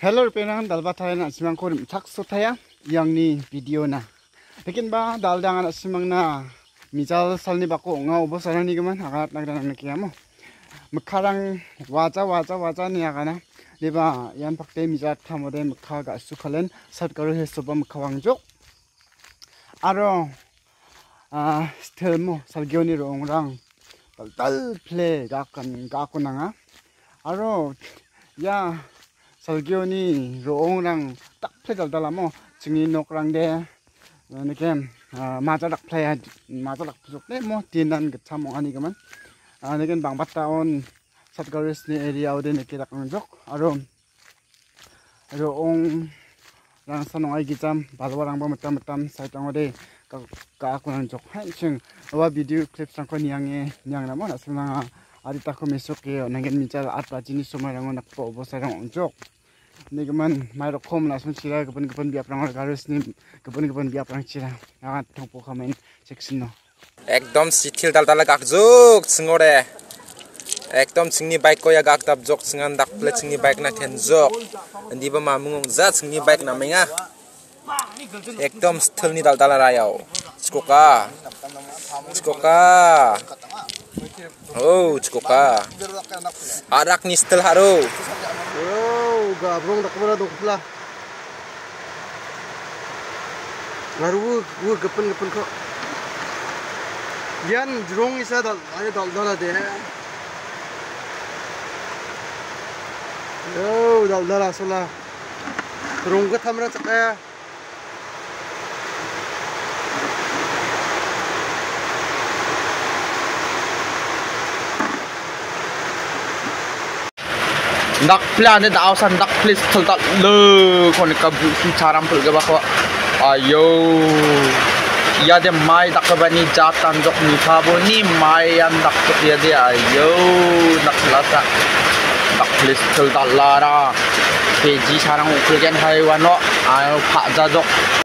Hello penang dalbatay na simang ko sakso taya yang ni video na. Lekin ba daldangan simang na misal salni bako nga ubos ni gaman hakat nagdanang nakiyamo. Makarang waja ni akana. Diba yan pakte misat tamode makaga sukalen satkaru hesoba makawangjo. Aro stelmo salgioni rongrang tal play gako nanga. Aro ya salgioni roongrang tak play dal-dalamo jingi nokrangde nikem majalak play majalak pusukne mo tinan gechamong ani gaman niken bangbataon satgarisni area ode nikirak ngjok aro roong rang sanongai gijam balwarang ba metam saitang ode ka aku ngjok hansing wa video clip sangko niange niang namo nasuna adita ko mesoke nangen mincal atba jinis somarang nakpo bosarang ngjok Nigaman mayro kom na sun chira gapun biaprang garus ni gapun biaprang chira agat thongpo khamen section no ekdom sitil dal gakjuk singore ekdom singni bike ko ya gaktab jok singan dakple singni bike na ten jok ndiba mamung za singni bike na menga ekdom sitil ni dal rayau skoka oh skoka arak ni sitil haro gabrong dakbara dokpla garu gapun ko yan jrong isa dal de yo dal sola rong ga thamra chakaya dak plan da ausan dak please thalta le kon ka bu charam pul ga ba ayo ya de mai dak bani jatan jok ni khabo ni mai an dak to ya de ayo dak lasa dak please thalta lara peji sarang ukul gen hai wano ayo pha ja jok